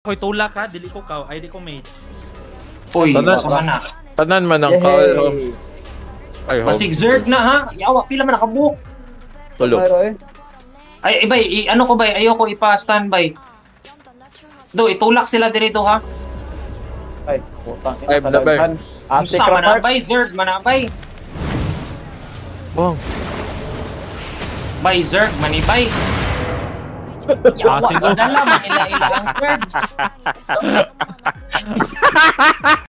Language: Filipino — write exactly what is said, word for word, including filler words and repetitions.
Koy tulak ha, dili ko kaw, ay di ko mate. Uy, Tanan- sama na. Tanan man ang call home. Ay, home. Basig Zerd na ha. Yawa, pila man nakabook. Tulog. Ay, ibay, i- ano ko bay, ayoko ipa-standby. Do, itulak sila dito ha. Ay, putang ina. Ay, nabay. Ate Sa Crawford. manabay, Zerd, manabay. Bong. Bay, Zerd, manibay. Yawa, Passing ko. dala, manila-ila ang Zerd.